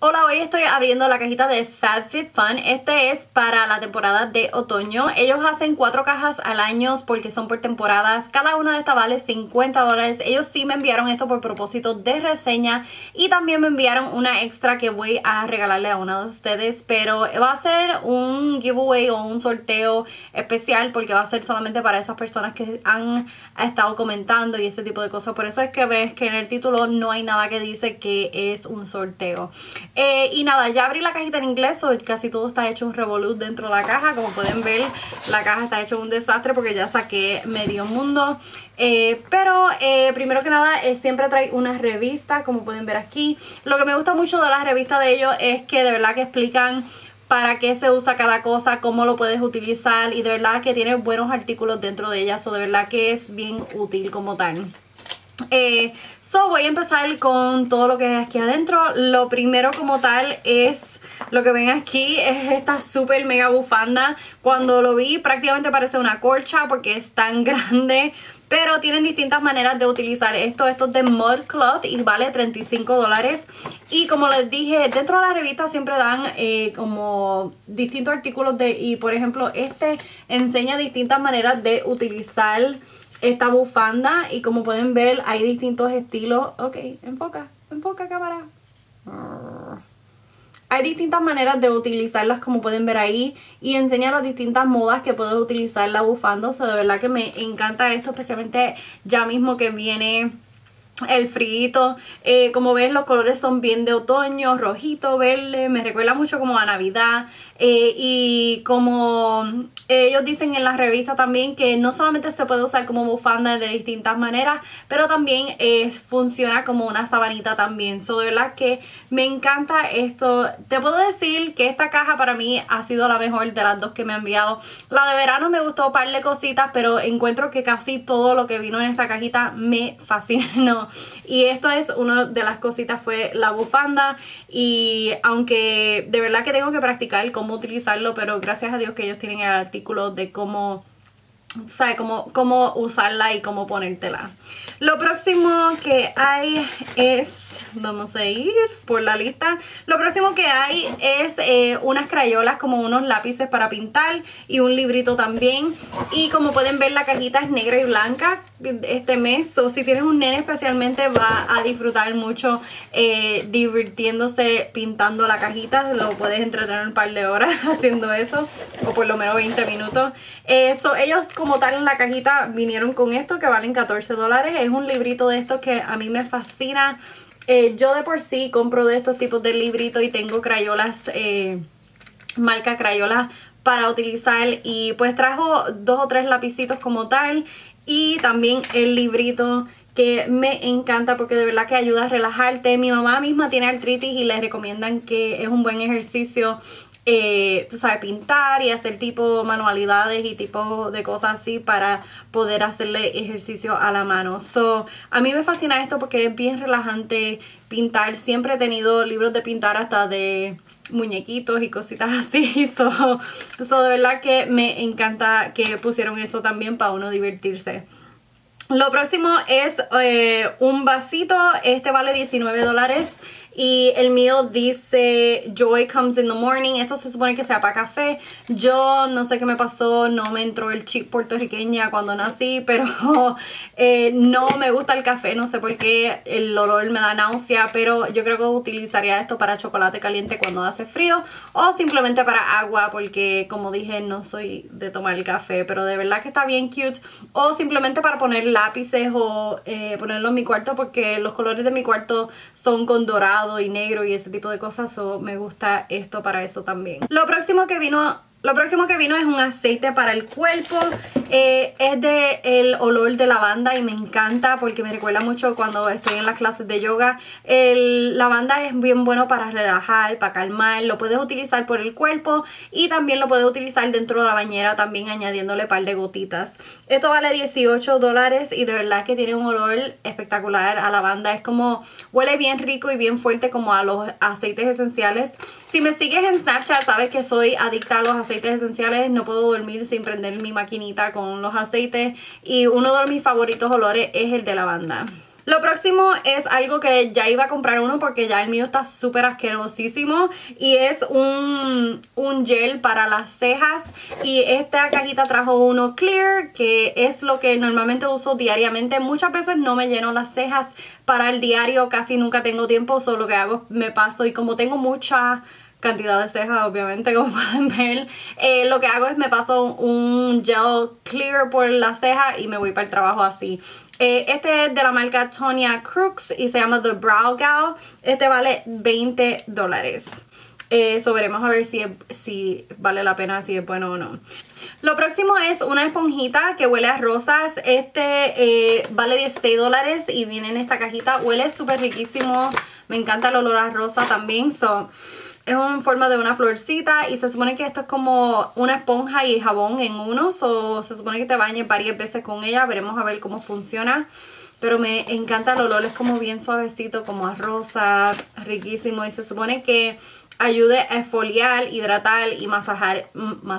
Hola, hoy estoy abriendo la cajita de FabFitFun. Este es para la temporada de otoño. Ellos hacen 4 cajas al año porque son por temporadas. Cada una de estas vale $50. Ellos sí me enviaron esto por propósito de reseña y también me enviaron una extra que voy a regalarle a una de ustedes. Pero va a ser un giveaway o un sorteo especial porque va a ser solamente para esas personas que han estado comentando y ese tipo de cosas. Por eso es que ves que en el título no hay nada que dice que es un sorteo. Y nada, ya abrí la cajita en inglés, casi todo está hecho un revolú dentro de la caja. Como pueden ver, la caja está hecho un desastre porque ya saqué medio mundo. Pero primero que nada, siempre trae una revista, como pueden ver aquí. Lo que me gusta mucho de la revista de ellos es que de verdad que explican para qué se usa cada cosa, cómo lo puedes utilizar, y de verdad que tiene buenos artículos dentro de ellas, de verdad que es bien útil como tal. Voy a empezar con todo lo que hay aquí adentro. Lo primero como tal es lo que ven aquí, es esta super mega bufanda. Cuando lo vi prácticamente parece una colcha porque es tan grande. Pero tienen distintas maneras de utilizar esto. Esto es de ModCloth y vale $35. Y como les dije, dentro de la revista siempre dan como distintos artículos y por ejemplo este enseña distintas maneras de utilizar esta bufanda. Y como pueden ver hay distintos estilos. Ok, enfoca cámara. Hay distintas maneras de utilizarlas, como pueden ver ahí, y enseña las distintas modas que puedes utilizar la bufanda. O sea, de verdad que me encanta esto, especialmente ya mismo que viene el frío. Como ves, los colores son bien de otoño, rojito, verde, me recuerda mucho como a Navidad. Y como ellos dicen en la revista también, que no solamente se puede usar como bufanda de distintas maneras, pero también funciona como una sabanita también. De verdad que me encanta esto. Te puedo decir que esta caja para mí ha sido la mejor de las dos que me han enviado. La de verano me gustó un par de cositas, pero encuentro que casi todo lo que vino en esta cajita me fascinó. Y esto es una de las cositas, fue la bufanda. Y aunque de verdad que tengo que practicar cómo utilizarlo, pero gracias a Dios que ellos tienen el artículo de cómo, ¿sabes? Cómo usarla y cómo ponértela. Lo próximo que hay es... vamos a ir por la lista. Lo próximo que hay es unas crayolas, como unos lápices para pintar, y un librito también. Y como pueden ver, la cajita es negra y blanca este mes. Si tienes un nene especialmente, va a disfrutar mucho divirtiéndose pintando la cajita. Lo puedes entretener un par de horas haciendo eso, o por lo menos 20 minutos. Ellos como tal en la cajita vinieron con esto que valen $14. Es un librito de estos que a mí me fascina. Yo de por sí compro de estos tipos de libritos y tengo crayolas, marca Crayola, para utilizar. Y pues trajo 2 o 3 lapicitos como tal, y también el librito, que me encanta porque de verdad que ayuda a relajarte. Mi mamá misma tiene artritis y le recomiendan que es un buen ejercicio, tú sabes, pintar y hacer tipo manualidades y tipo de cosas así para poder hacerle ejercicio a la mano. A mí me fascina esto porque es bien relajante pintar. Siempre he tenido libros de pintar, hasta de muñequitos y cositas así. De verdad que me encanta que pusieron eso también para uno divertirse. Lo próximo es un vasito. Este vale $19 y el mío dice Joy Comes in the Morning. Esto se supone que sea para café. Yo no sé qué me pasó, no me entró el chip puertorriqueña cuando nací, pero no me gusta el café, no sé por qué, el olor me da náusea. Pero yo creo que utilizaría esto para chocolate caliente cuando hace frío, o simplemente para agua, porque como dije no soy de tomar el café. Pero de verdad que está bien cute. O simplemente para poner lápices o ponerlo en mi cuarto, porque los colores de mi cuarto son con dorado y negro y ese tipo de cosas. Me gusta esto para eso también. Lo próximo que vino es un aceite para el cuerpo. Es de el olor de lavanda y me encanta porque me recuerda mucho cuando estoy en las clases de yoga. El lavanda es bien bueno para relajar, para calmar. Lo puedes utilizar por el cuerpo y también lo puedes utilizar dentro de la bañera, también añadiéndole un par de gotitas. Esto vale $18 y de verdad que tiene un olor espectacular a lavanda. Es como, huele bien rico y bien fuerte, como a los aceites esenciales. Si me sigues en Snapchat sabes que soy adicta a los aceites esenciales. No puedo dormir sin prender mi maquinita con los aceites, y uno de mis favoritos olores es el de lavanda. Lo próximo es algo que ya iba a comprar uno porque ya el mío está súper asquerosísimo y es un gel para las cejas, y esta cajita trajo uno clear, que es lo que normalmente uso diariamente. Muchas veces no me lleno las cejas para el diario, casi nunca tengo tiempo, solo lo que hago es me paso, y como tengo mucha cantidad de cejas, obviamente, como pueden ver, lo que hago es me paso un gel clear por la ceja y me voy para el trabajo así. Este es de la marca Tonia Crooks y se llama The Brow Gal. Este vale $20. Veremos a ver si vale la pena, si es bueno o no. Lo próximo es una esponjita que huele a rosas. Vale $16 y viene en esta cajita. Huele súper riquísimo. Me encanta el olor a rosa también. Es en forma de una florcita y se supone que esto es como una esponja y jabón en uno. Se supone que te bañes varias veces con ella. Veremos a ver cómo funciona. Pero me encanta el olor. Es como bien suavecito, como a rosa. Riquísimo. Y se supone que ayude a exfoliar, hidratar y masajear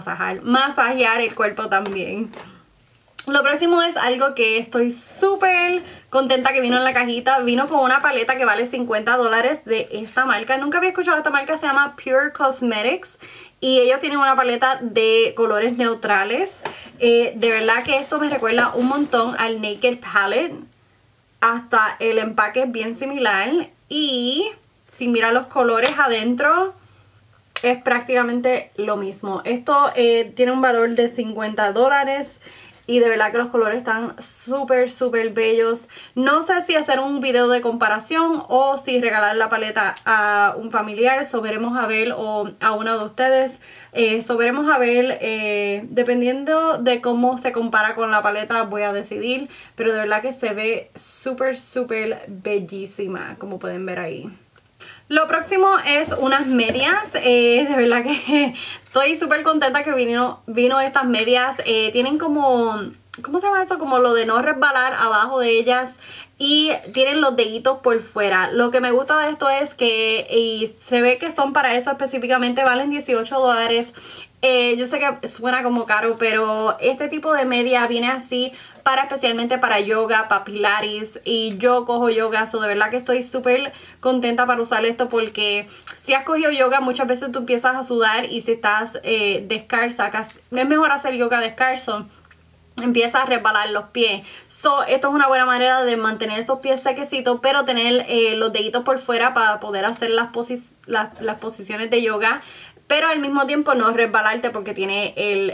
el cuerpo también. Lo próximo es algo que estoy súper contenta que vino en la cajita. Vino con una paleta que vale $50 de esta marca. Nunca había escuchado de esta marca, se llama Pure Cosmetics. Y ellos tienen una paleta de colores neutrales. De verdad que esto me recuerda un montón al Naked Palette. Hasta el empaque es bien similar. Y si miran los colores adentro, es prácticamente lo mismo. Esto tiene un valor de $50. Y de verdad que los colores están súper, súper bellos. No sé si hacer un video de comparación o si regalar la paleta a un familiar. Veremos a ver, o a uno de ustedes. Veremos a ver, dependiendo de cómo se compara con la paleta voy a decidir. Pero de verdad que se ve súper, súper bellísima, como pueden ver ahí. Lo próximo es unas medias. De verdad que estoy súper contenta que vino estas medias. Tienen como, ¿cómo se llama eso? Como lo de no resbalar abajo de ellas. Y tienen los deditos por fuera. Lo que me gusta de esto es que, y se ve que son para eso específicamente, valen $18. Yo sé que suena como caro, pero este tipo de media viene así especialmente para yoga, para pilates, y yo cojo yoga, de verdad que estoy súper contenta para usar esto, porque si has cogido yoga muchas veces tú empiezas a sudar, y si estás descalza, es mejor hacer yoga descalzo, empieza a resbalar los pies. Esto es una buena manera de mantener esos pies sequecitos, pero tener los deditos por fuera para poder hacer las posiciones de yoga, pero al mismo tiempo no resbalarte porque tiene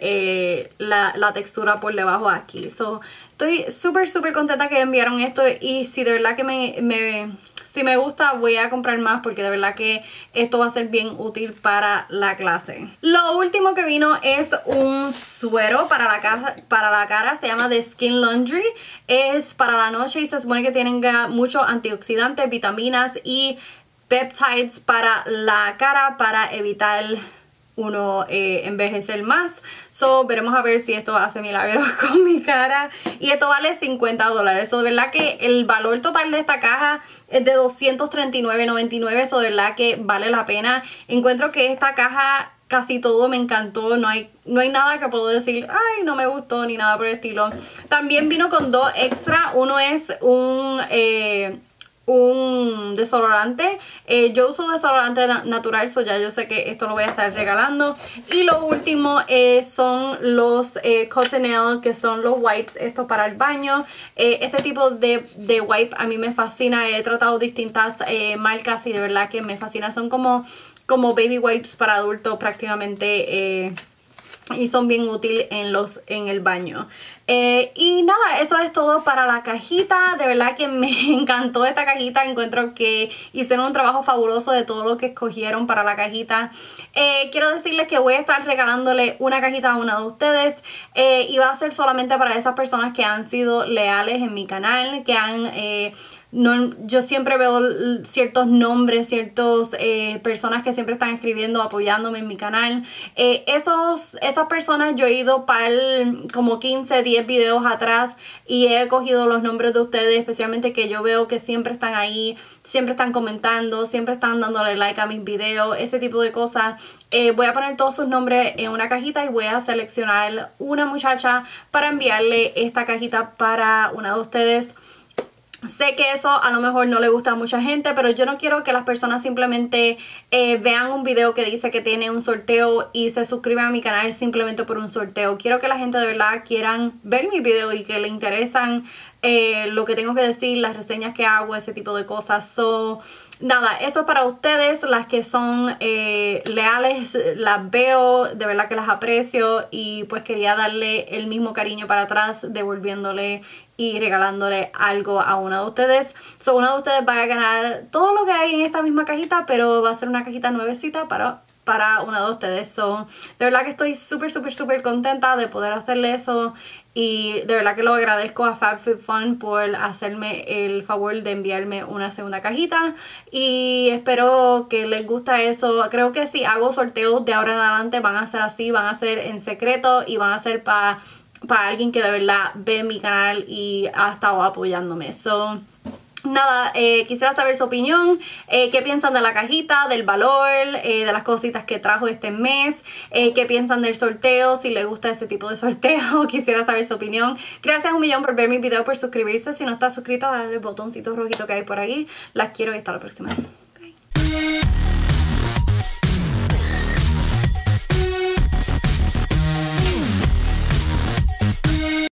la textura por debajo aquí. Estoy súper, súper contenta que enviaron esto, y si de verdad que si me gusta voy a comprar más, porque de verdad que esto va a ser bien útil para la clase. Lo último que vino es un suero para la cara, se llama The Skin Laundry. Es para la noche y se supone que tienen muchos antioxidantes, vitaminas y peptides para la cara, para evitar uno envejecer más. Veremos a ver si esto hace milagros con mi cara. Y esto vale $50. De verdad que el valor total de esta caja es de $239.99. De verdad que vale la pena. Encuentro que esta caja casi todo me encantó. No hay nada que puedo decir, ay, no me gustó, ni nada por el estilo. También vino con dos extra. Uno es un desodorante. Yo uso desodorante natural, ya yo sé que esto lo voy a estar regalando. Y lo último son los Cottonelle, que son los wipes estos para el baño. Este tipo de wipe a mí me fascina. He tratado distintas marcas y de verdad que me fascina. Son como baby wipes para adultos prácticamente, y son bien útiles en el baño. Y nada, eso es todo para la cajita. De verdad que me encantó esta cajita. Encuentro que hicieron un trabajo fabuloso de todo lo que escogieron para la cajita. Quiero decirles que voy a estar regalándole una cajita a una de ustedes, y va a ser solamente para esas personas que han sido leales en mi canal, que han yo siempre veo ciertos nombres, ciertas personas que siempre están escribiendo, apoyándome en mi canal. Esas personas yo he ido para como 15, 10 videos atrás y he cogido los nombres de ustedes, especialmente que yo veo que siempre están ahí, siempre están comentando, siempre están dándole like a mis videos, ese tipo de cosas. Voy a poner todos sus nombres en una cajita y voy a seleccionar una muchacha para enviarle esta cajita para una de ustedes. Sé que eso a lo mejor no le gusta a mucha gente, pero yo no quiero que las personas simplemente vean un video que dice que tiene un sorteo y se suscriban a mi canal simplemente por un sorteo. Quiero que la gente de verdad quieran ver mi video y que le interesan lo que tengo que decir, las reseñas que hago, ese tipo de cosas. So, nada, eso es para ustedes, las que son leales, las veo, de verdad que las aprecio y pues quería darle el mismo cariño para atrás, devolviéndole y regalándole algo a una de ustedes. So, una de ustedes va a ganar todo lo que hay en esta misma cajita, pero va a ser una cajita nuevecita para una de ustedes. So, de verdad que estoy súper contenta de poder hacerle eso y de verdad que lo agradezco a FabFitFun por hacerme el favor de enviarme una segunda cajita y espero que les guste eso. Creo que si hago sorteos de ahora en adelante van a ser así, van a ser en secreto y van a ser para alguien que de verdad ve mi canal y ha estado apoyándome. So, nada, quisiera saber su opinión, qué piensan de la cajita, del valor, de las cositas que trajo este mes, qué piensan del sorteo, si les gusta ese tipo de sorteo, quisiera saber su opinión. Gracias un millón por ver mi video, por suscribirse. Si no estás suscrita, dale el botoncito rojito que hay por ahí. Las quiero y hasta la próxima. Bye.